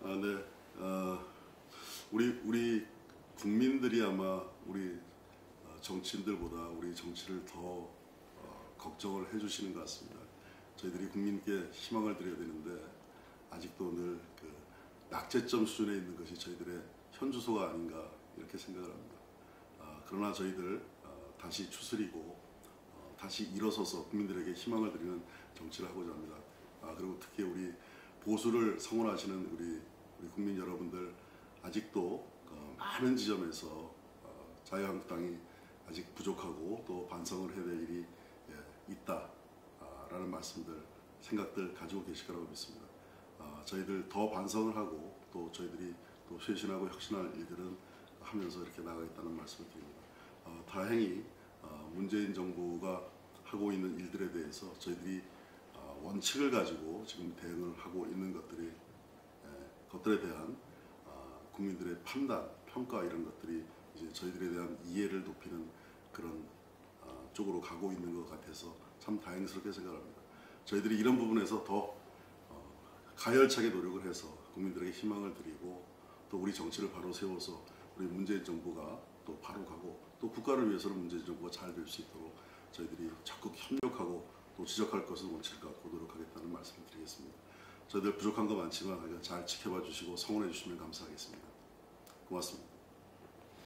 네. 우리 국민들이 아마 우리 정치인들보다 우리 정치를 더 걱정을 해주시는 것 같습니다. 저희들이 국민께 희망을 드려야 되는데 아직도 늘 그 낙제점 수준에 있는 것이 저희들의 현주소가 아닌가 이렇게 생각을 합니다. 그러나 저희들 다시 추스리고 다시 일어서서 국민들에게 희망을 드리는 정치를 하고자 합니다. 그리고 특히 우리 보수를 성원하시는 우리 국민 여러분들 아직도 많은 지점에서 자유한국당이 아직 부족하고 또 반성을 해야 될 일이 있다라는 말씀들, 생각들 가지고 계실 거라고 믿습니다. 저희들 더 반성을 하고 또 저희들이 또 쇄신하고 혁신할 일들은 하면서 이렇게 나가겠다는 말씀을 드립니다. 다행히 문재인 정부가 하고 있는 일들에 대해서 저희들이 원칙을 가지고 지금 대응을 하고 있는 것들에 대한 국민들의 판단, 평가 이런 것들이 이제 저희들에 대한 이해를 높이는 그런 쪽으로 가고 있는 것 같아서 참 다행스럽게 생각합니다. 저희들이 이런 부분에서 더 가열차게 노력을 해서 국민들에게 희망을 드리고 또 우리 정치를 바로 세워서 우리 문재인 정부가 또 바로 가고 또 국가를 위해서는 문재인 정부가 잘 될 수 있도록 저희들이 적극 협력하고 또 지적할 것은 원칙을 갖고 노력하겠다는 말씀을 드리겠습니다. 저희들 부족한 거 많지만 잘 지켜봐 주시고 성원해 주시면 감사하겠습니다. 고맙습니다.